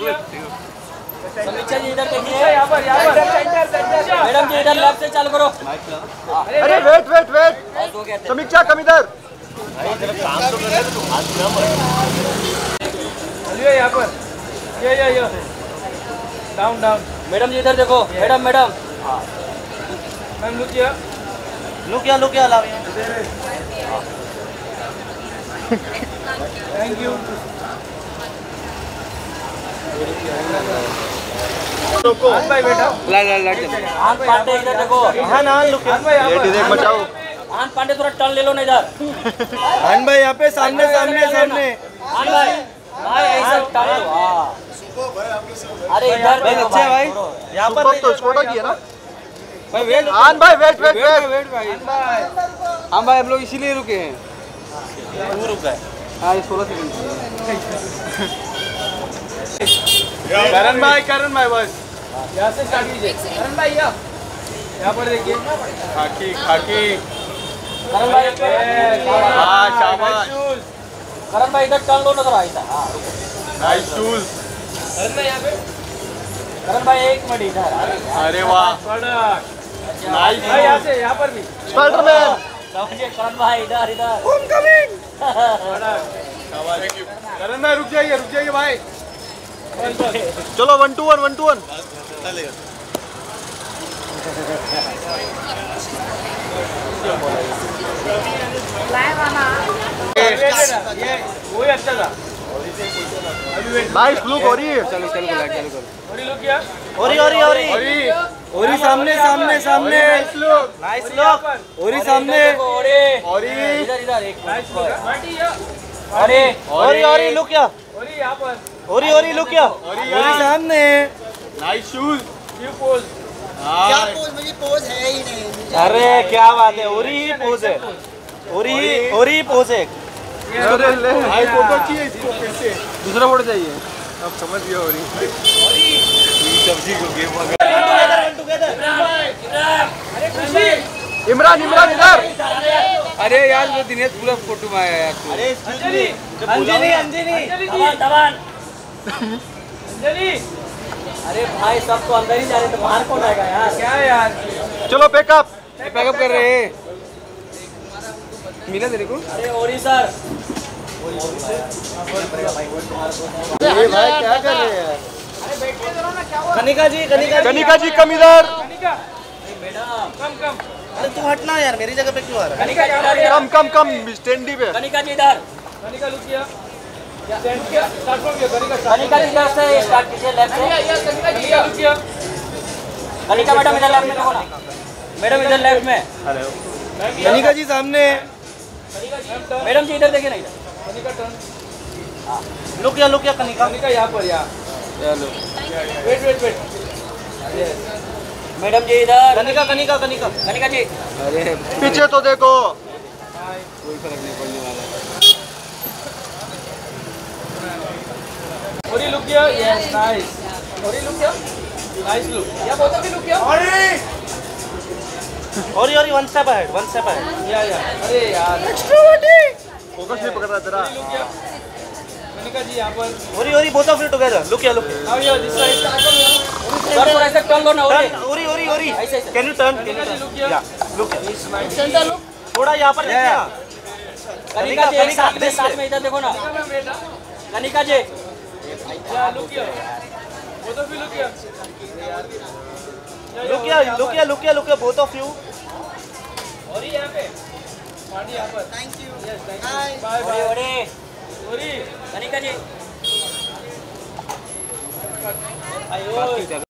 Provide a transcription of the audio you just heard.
समीक्षा जी इधर देखिए, यहाँ पर मैडम जी इधर लेफ्ट से चालू करो। अरे वेट समीक्षा कम इधर। काम तो कर रहे थे, हाथ ना मार। चलिए यहाँ पर ये डाउन मैडम जी इधर देखो। मैडम मैम लुक किया लाओ। Thank you. भाई बेटा आन पांडे इधर देखो। हाँ ना लुक देख बचाओ। आन पांडे थोड़ा टर्न ले लो ना इधर। आन भाई यहाँ पे सामने आन भाई ऐसा टर्न लो। हाँ अरे इधर भाई अच्छे भाई यहाँ पर तो स्कोटा किया ना भाई। वेट आन भाई वेट भाई हम भाई हम लोग इसीलिए रुके हैं। तू रुक गए। हाँ 16 सेकंड। करण भाई बस यहाँ से स्टार्ट कीजिए। करण भाई यहाँ पर देखिए। खाकी करण भाई शाबाश। करण भाई इधर टर्न लो ना थोड़ा ऐसा। Nice shoes. करण भाई यहाँ पे। करण भाई एक मिनट इधर। अरे वाह नाइस भाई यहाँ से यहाँ पर भी। स्पाइडरमैन। समझिए करण भाई इधर होम कमिंग। करण भाई रुक जाइए भाई। चलो 1-2-1 ये वही अच्छा था। नाइस लुक हो रही है। चलो और लुक किया। और सामने नाइस लुक। Nice look. और सामने और इधर एक और लुक किया। और यहाँ पर और लुक किया। और सामने नाइस शूज। New pose. क्या पोज? मुझे पोज है ही नहीं। अरे क्या बात है। और ही पोज है। और ही पोज है। भाई फोटो चाहिए इसको फिर से। दूसरा फोटो चाहिए। अब समझ गया हो रही सब्जी को गेम इमरान इधर। अरे यार वो दिनेश पूरा फोटो में आया यार। अरे अंजलि दबान। अरे भाई सब तो अंदर ही जा रहे तो बाहर कौन आएगा यार? क्या यार। चलो पैकअप कर रहे हैं। मिला तेरे को? अरे ओरी सर ये भाई क्या कर रहे हैं? कनिका जी कम इधर। Madam come. अरे तू हटना यार, मेरी जगह पे क्यों आ रहा है? कम स्टैंडी पे। कनिका जी इधर। कनिका लुक किया। स्टैंड किया। स्टार्ट फ्रॉम कनिका जी इधर से स्टार्ट कीजिए लेफ्ट से। कनिका लुक किया। कनिका मैडम इधर लेफ्ट में देखो ना। मैडम इधर लेफ्ट में। कनिका जी सामने। मैडम जी इधर देखिए ना इधर। कनिका टर्न। लुक किया कनिका। कनिका यहाँ पर चलो वेट। मैडम जी इधर। कनिका जी अरे पीछे तो देखो। कोई फर्क नहीं पड़ने वाला। और लुक किया। Yes nice. और लुक किया। Nice look. या बहुत भी लुक किया। और वन स्टेप अहेड। या अरे यार फोकस नहीं पकड़ रहा तेरा। लुक किया। कनिका जी यहाँ पर। Orry both of you together. Look किया। Now here this side. Sir थोड़ा ऐसा टर्न लो ना। ओरी ऐसे can you turn? Kanika ji look किया। सेंटर लुक थोड़ा यहाँ पर देखिए। कनिका जी एक साथ में इधर देखो ना। कनिका जी या लुक किया। बहुत भी लुक किया। लुक किया बोथ ऑफ यू। और यहाँ पे पार्टी यहाँ पर। Thank you. Yes thank you. Bye Orry Kanika ji.